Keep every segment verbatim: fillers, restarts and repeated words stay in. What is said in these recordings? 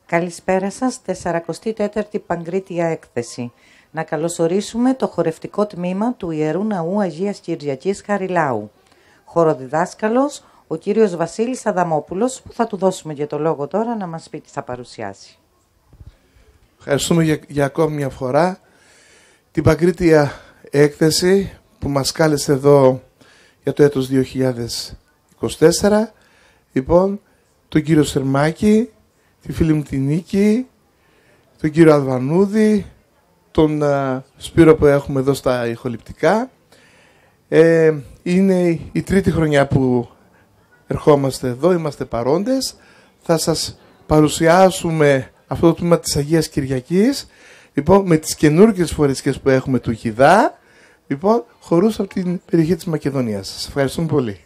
Καλησπέρα σας, τεσσαρακοστή τέταρτη Παγκρίτια έκθεση. Να καλωσορίσουμε το χορευτικό τμήμα του Ιερού Ναού Αγίας Κυριακής Χαριλάου. Χοροδιδάσκαλος ο κύριος Βασίλης Αδαμόπουλος, που θα του δώσουμε και το λόγο τώρα να μας πει τι θα παρουσιάσει. Ευχαριστούμε για, για ακόμη μια φορά την Παγκρίτια έκθεση που μας κάλεσε εδώ για το έτος δύο χιλιάδες είκοσι τέσσερα. Λοιπόν, τον κύριο Σερμάκη, τη φίλη μου την Νίκη, τον κύριο Αλβανούδη, τον uh, Σπύρο που έχουμε εδώ στα ηχοληπτικά. Ε, είναι η τρίτη χρονιά που ερχόμαστε εδώ, είμαστε παρόντες. Θα σας παρουσιάσουμε αυτό το τμήμα της Αγίας Κυριακής, λοιπόν, με τις καινούργιες φορεσκές που έχουμε του Χιδά, λοιπόν, χορούς από την περιοχή της Μακεδονίας. Σας ευχαριστούμε πολύ.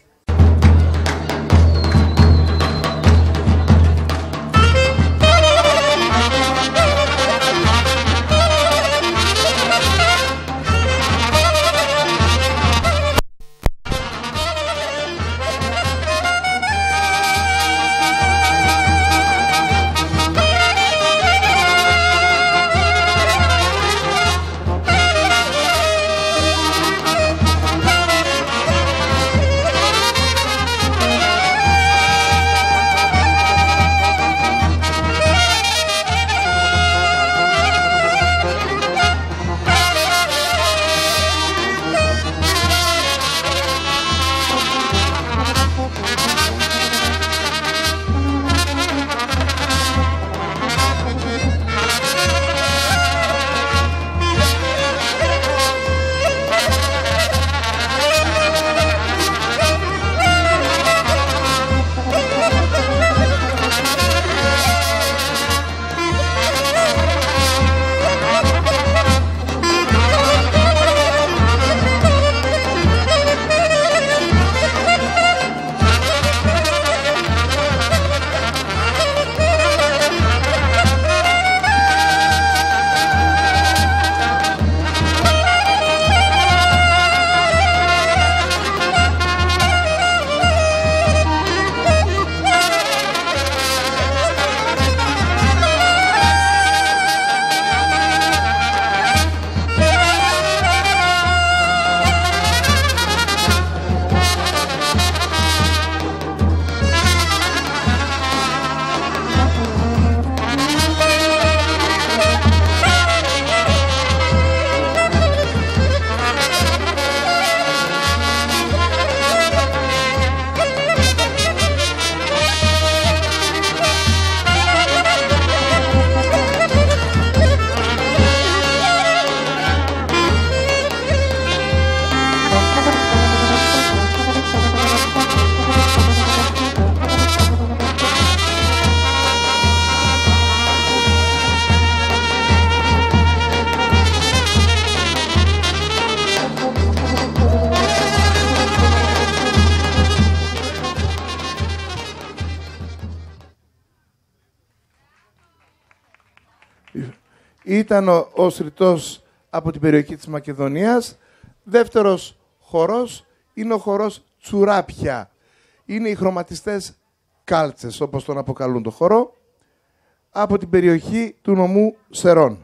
Ήταν ο, ο Σρητός από την περιοχή της Μακεδονίας. Δεύτερος χορός είναι ο χορός Τσουράπια. Είναι οι χρωματιστές κάλτσες, όπως τον αποκαλούν το χορό, από την περιοχή του νομού Σερών.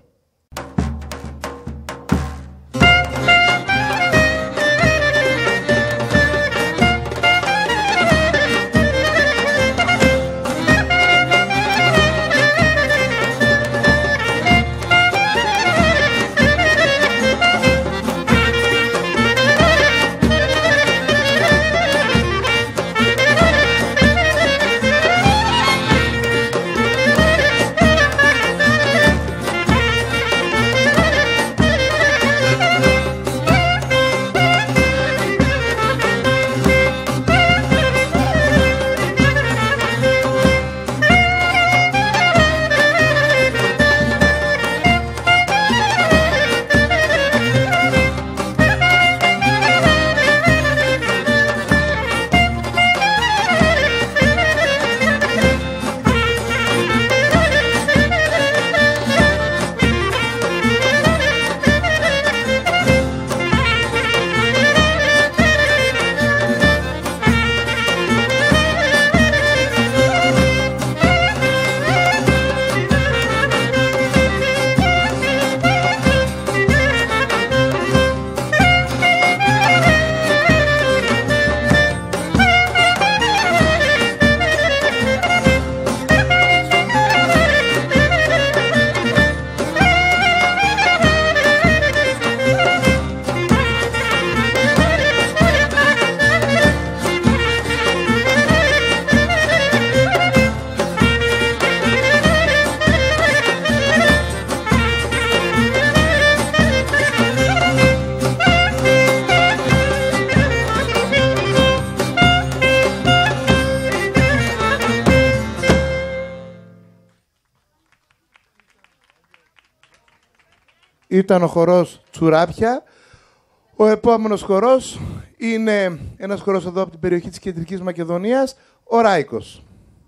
ήταν ο χορός Τσουράπια. Ο επόμενος χορός είναι ένας χορός εδώ από την περιοχή της Κεντρικής Μακεδονίας, ο Ράικος.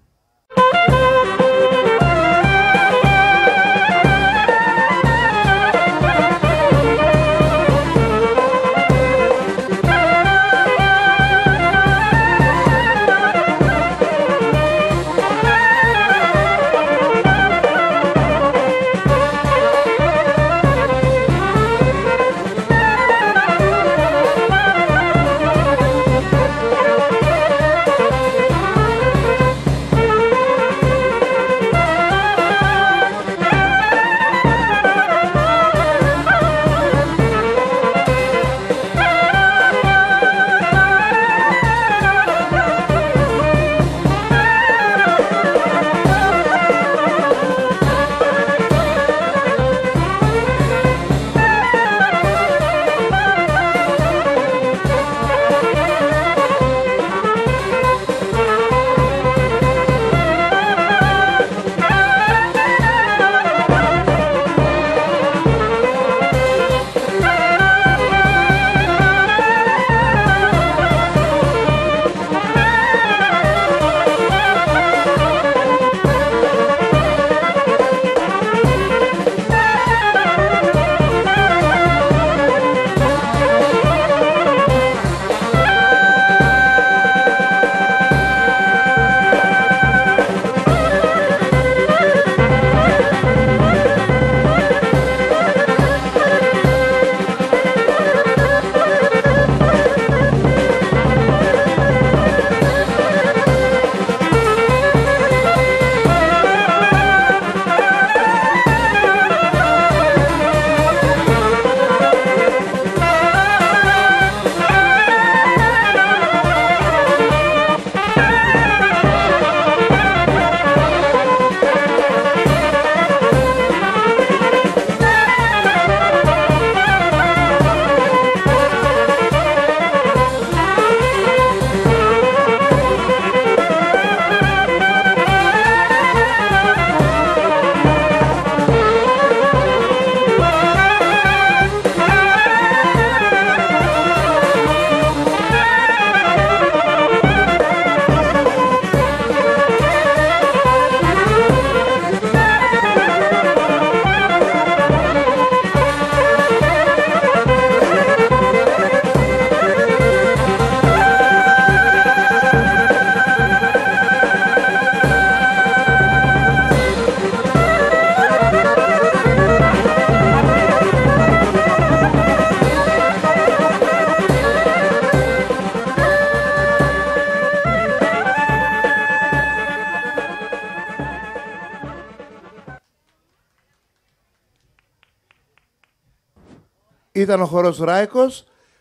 Ήταν ο χορός Ράικος.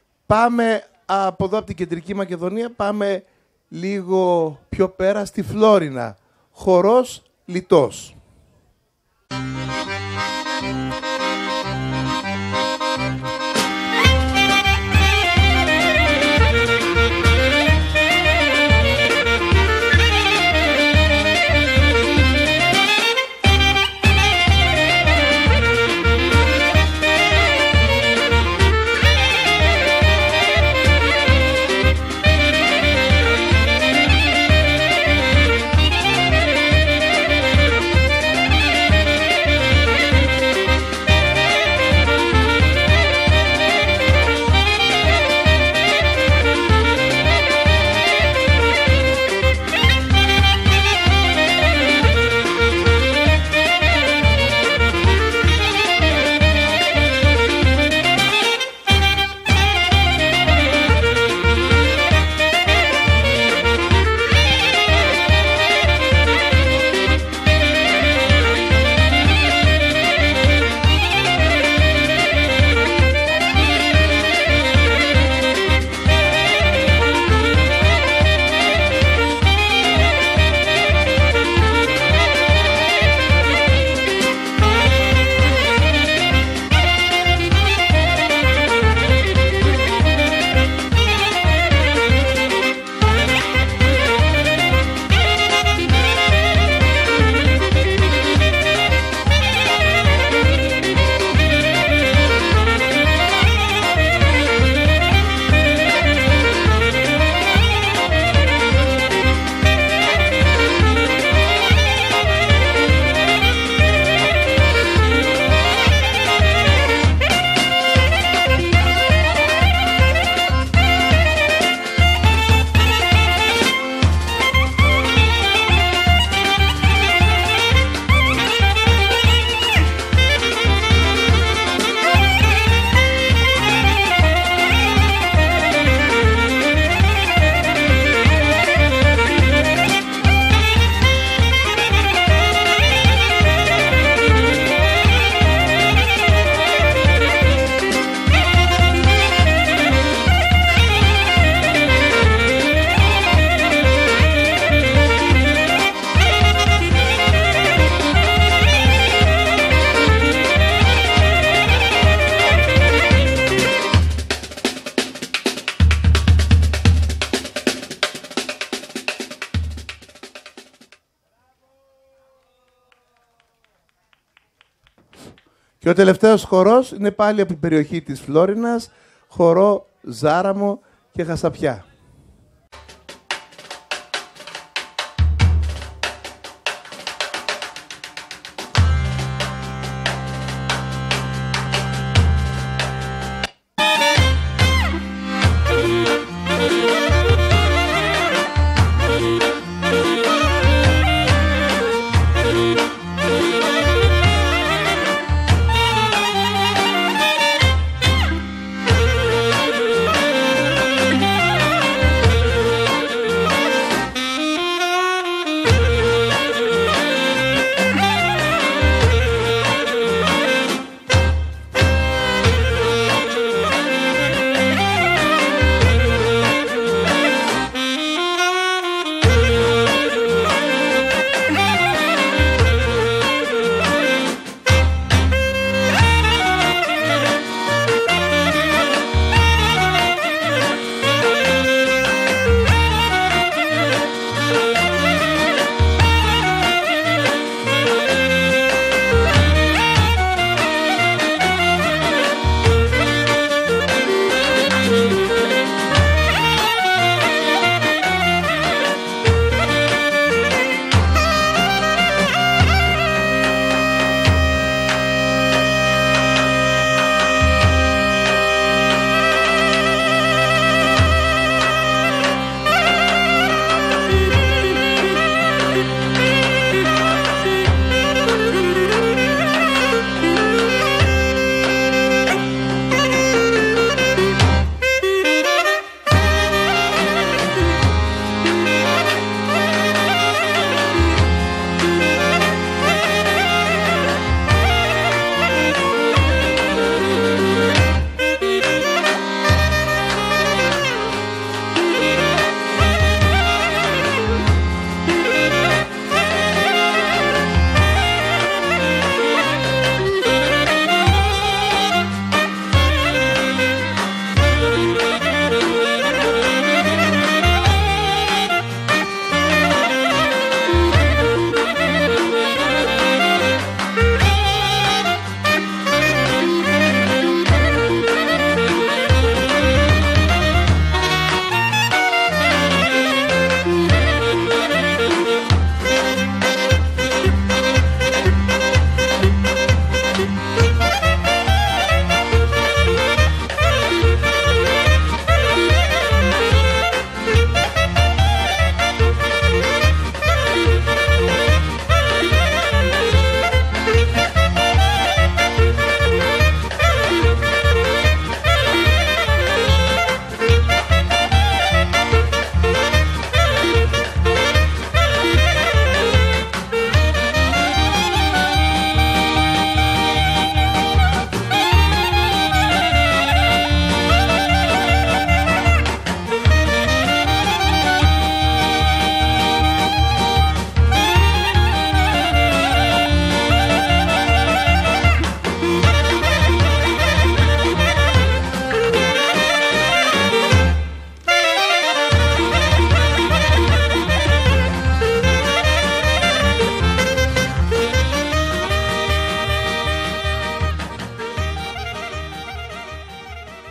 Πάμε από εδώ, από την Κεντρική Μακεδονία, πάμε λίγο πιο πέρα στη Φλόρινα. Χορός Λιτός. Και ο τελευταίος χορός είναι πάλι από την περιοχή της Φλόρινας, χορό Ζάραμο και Χασαπιά.